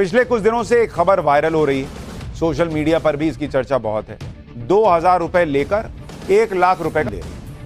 पिछले कुछ दिनों से एक खबर वायरल हो रही है, सोशल मीडिया पर भी इसकी चर्चा बहुत है। 2000 रुपए लेकर 1 लाख रुपए दे।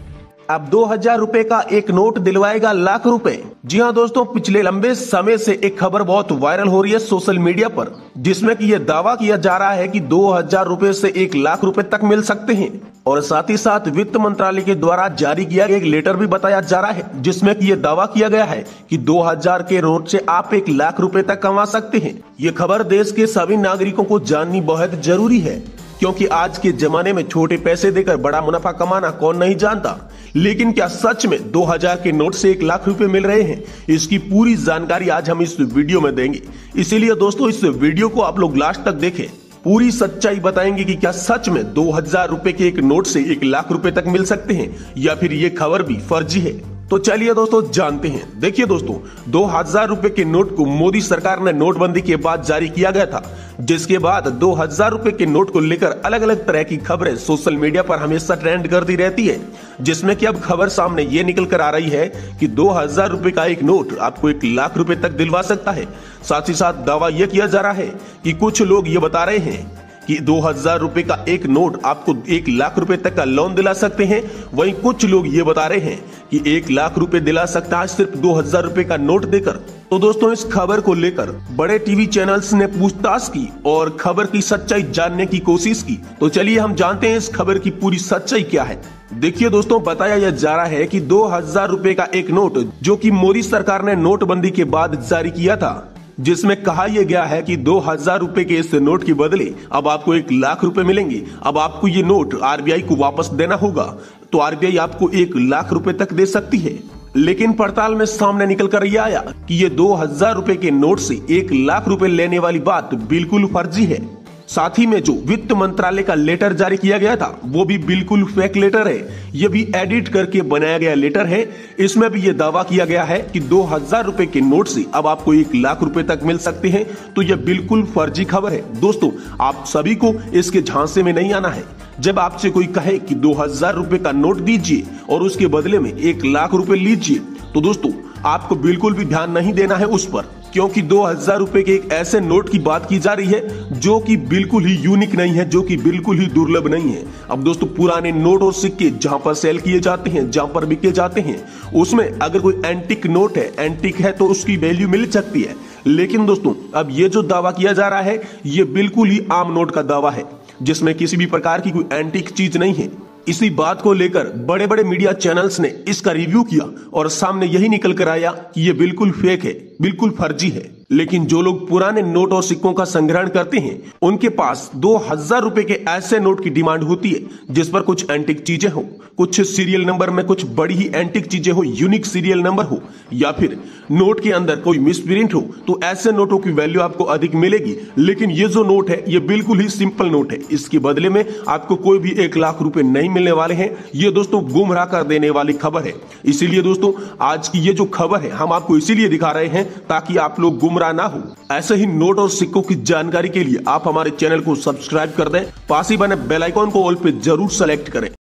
अब 2000 रुपए का एक नोट दिलवाएगा लाख रुपए। जी हाँ दोस्तों, पिछले लंबे समय से एक खबर बहुत वायरल हो रही है सोशल मीडिया पर, जिसमें कि यह दावा किया जा रहा है कि 2000 रुपए से 1 लाख रुपए तक मिल सकते हैं। और साथ ही साथ वित्त मंत्रालय के द्वारा जारी किया गया एक लेटर भी बताया जा रहा है, जिसमें कि यह दावा किया गया है कि 2000 के नोट से आप 1 लाख रुपए तक कमा सकते हैं। ये खबर देश के सभी नागरिकों को जाननी बहुत जरूरी है, क्योंकि आज के जमाने में छोटे पैसे देकर बड़ा मुनाफा कमाना कौन नहीं जानता। लेकिन क्या सच में 2000 के नोट से 1 लाख रुपए मिल रहे हैं? इसकी पूरी जानकारी आज हम इस वीडियो में देंगे। इसीलिए दोस्तों इस वीडियो को आप लोग लास्ट तक देखें। पूरी सच्चाई बताएंगे कि क्या सच में 2000 रुपए के एक नोट से 1 लाख रुपए तक मिल सकते हैं, या फिर ये खबर भी फर्जी है। तो चलिए दोस्तों जानते हैं। देखिए दोस्तों, 2000 रुपए के नोट को मोदी सरकार ने नोटबंदी के बाद जारी किया गया था, जिसके बाद 2000 रुपए के नोट को लेकर अलग अलग तरह की खबरें सोशल मीडिया पर हमेशा ट्रेंड करती रहती है, जिसमें कि अब खबर सामने ये निकल कर आ रही है कि 2000 रुपए का एक नोट आपको 1 लाख रुपए तक दिलवा सकता है। साथ ही साथ दावा यह किया जा रहा है कि कुछ लोग ये बता रहे हैं कि 2000 रुपए का एक नोट आपको 1 लाख रुपए तक का लोन दिला सकते हैं। वहीं कुछ लोग ये बता रहे हैं कि 1 लाख रुपए दिला सकता है सिर्फ 2000 रुपए का नोट देकर। तो दोस्तों इस खबर को लेकर बड़े टीवी चैनल्स ने पूछताछ की और खबर की सच्चाई जानने की कोशिश की। तो चलिए हम जानते हैं इस खबर की पूरी सच्चाई क्या है। देखिए दोस्तों, बताया यह जा रहा है कि 2000 रुपए का एक नोट जो कि मोदी सरकार ने नोटबंदी के बाद जारी किया था, जिसमें कहा यह गया है कि 2000 रुपए के इस नोट के बदले अब आपको 1 लाख रुपए मिलेंगे। अब आपको ये नोट आरबीआई को वापस देना होगा, तो आरबीआई आपको 1 लाख रुपए तक दे सकती है। लेकिन पड़ताल में सामने निकल कर यह आया कि ये 2000 रुपए के नोट से 1 लाख रुपए लेने वाली बात बिल्कुल फर्जी है। साथ ही में जो वित्त मंत्रालय का लेटर जारी किया गया था वो भी बिल्कुल फेक लेटर है। ये भी एडिट करके बनाया गया लेटर है। इसमें भी ये दावा किया गया है कि 2000 रुपए के नोट से अब आपको 1 लाख रुपए तक मिल सकते हैं। तो यह बिल्कुल फर्जी खबर है। दोस्तों आप सभी को इसके झांसे में नहीं आना है। जब आपसे कोई कहे कि 2000 रुपए का नोट दीजिए और उसके बदले में 1 लाख रुपए लीजिए, तो दोस्तों आपको बिल्कुल भी ध्यान नहीं देना है उस पर, क्योंकि 2000 रुपए के एक ऐसे नोट की बात की जा रही है जो कि बिल्कुल ही यूनिक नहीं है, जो कि बिल्कुल ही दुर्लभ नहीं है। अब दोस्तों पुराने नोट और सिक्के जहां पर सेल किए जाते हैं, जहां पर बिके जाते हैं, उसमें अगर कोई एंटिक नोट है, एंटिक है, तो उसकी वैल्यू मिल सकती है। लेकिन दोस्तों अब ये जो दावा किया जा रहा है ये बिल्कुल ही आम नोट का दावा है, जिसमें किसी भी प्रकार की कोई एंटिक चीज नहीं है। इसी बात को लेकर बड़े बड़े मीडिया चैनल्स ने इसका रिव्यू किया और सामने यही निकल कर आया कि ये बिल्कुल फेक है, बिल्कुल फर्जी है। लेकिन जो लोग पुराने नोट और सिक्कों का संग्रहण करते हैं उनके पास 2000 रुपए के ऐसे नोट की डिमांड होती है जिस पर कुछ एंटिक चीजें हो, कुछ सीरियल नंबर में कुछ बड़ी ही एंटिक चीजें हो, यूनिक सीरियल नंबर हो, या फिर नोट के अंदर कोई मिसप्रिंट हो, तो ऐसे नोटों की वैल्यू आपको अधिक मिलेगी। लेकिन ये जो नोट है ये बिल्कुल ही सिंपल नोट है। इसके बदले में आपको कोई भी 1 लाख रुपए नहीं मिलने वाले हैं। ये दोस्तों गुमराह कर देने वाली खबर है। इसीलिए दोस्तों आज की ये जो खबर है हम आपको इसीलिए दिखा रहे हैं ताकि आप लोग गुमराह ना हो। ऐसे ही नोट और सिक्कों की जानकारी के लिए आप हमारे चैनल को सब्सक्राइब कर दें, पास ही बने बेल आइकॉन को ऑल पे जरूर सेलेक्ट करें।